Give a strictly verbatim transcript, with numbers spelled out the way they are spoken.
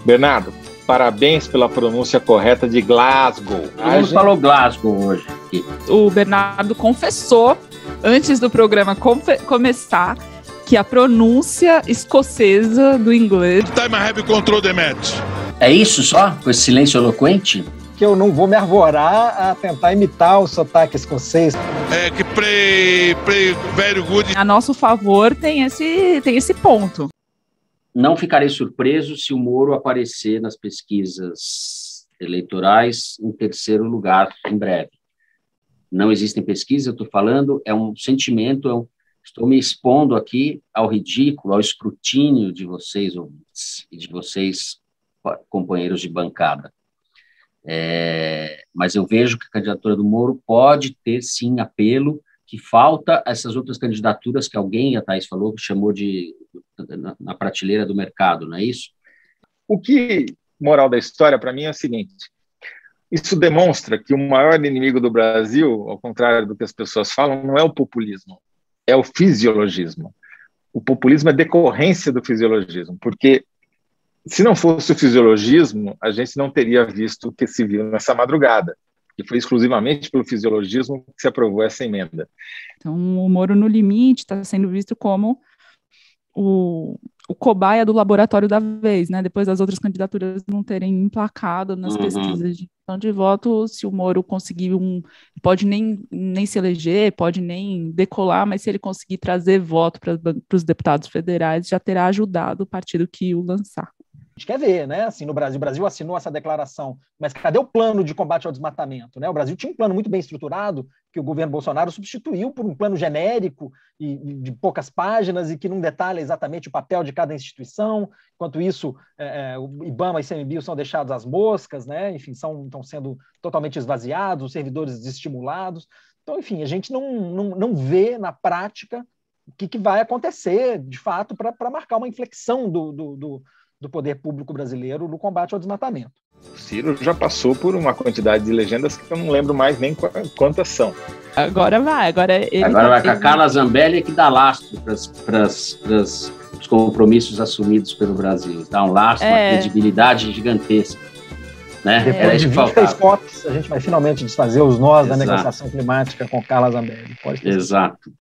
Bernardo, parabéns pela pronúncia correta de Glasgow. A gente falou Glasgow hoje. O Bernardo confessou, antes do programa começar, que a pronúncia escocesa do inglês... Time I have control the match. É isso só? Com esse silêncio eloquente? Que eu não vou me arvorar a tentar imitar o sotaque escocês. É que play, play very good. A nosso favor tem esse, tem esse ponto. Não ficarei surpreso se o Moro aparecer nas pesquisas eleitorais em terceiro lugar em breve. Não existem pesquisas, eu estou falando, é um sentimento, é um, estou me expondo aqui ao ridículo, ao escrutínio de vocês, ouvintes, e de vocês, companheiros de bancada. É, mas eu vejo que a candidatura do Moro pode ter, sim, apelo, que falta essas outras candidaturas que alguém, a Thaís falou, chamou de na, na prateleira do mercado, não é isso? O que, moral da história, para mim é o seguinte, isso demonstra que o maior inimigo do Brasil, ao contrário do que as pessoas falam, não é o populismo, é o fisiologismo. O populismo é decorrência do fisiologismo, porque se não fosse o fisiologismo, a gente não teria visto o que se viu nessa madrugada. E foi exclusivamente pelo fisiologismo que se aprovou essa emenda. Então, o Moro no limite está sendo visto como o, o cobaia do laboratório da vez, né? Depois das outras candidaturas não terem emplacado nas uhum. pesquisas de intenção de voto, se o Moro conseguir um... Pode nem, nem se eleger, pode nem decolar, mas se ele conseguir trazer voto para os deputados federais, já terá ajudado o partido que o lançar. A gente quer ver, né? Assim, no Brasil, o Brasil assinou essa declaração, mas cadê o plano de combate ao desmatamento? Né? O Brasil tinha um plano muito bem estruturado, que o governo Bolsonaro substituiu por um plano genérico e, e de poucas páginas e que não detalha exatamente o papel de cada instituição. Enquanto isso, é, o IBAMA e ICMBio são deixados às moscas, né? Enfim, são, estão sendo totalmente esvaziados, os servidores desestimulados. Então, enfim, a gente não, não, não vê na prática o que, que vai acontecer, de fato, para marcar uma inflexão do, do, do do poder público brasileiro no combate ao desmatamento. O Ciro já passou por uma quantidade de legendas que eu não lembro mais nem quantas são. Agora vai, agora ele... Agora vai ele... com a Carla Zambelli que dá lastro para os compromissos assumidos pelo Brasil. Dá um lastro, é... uma credibilidade gigantesca. Né? Depois Era de vinte e seis C O Ps, a gente vai finalmente desfazer os nós Exato. Da negociação climática com Carla Zambelli. Pode ter Exato.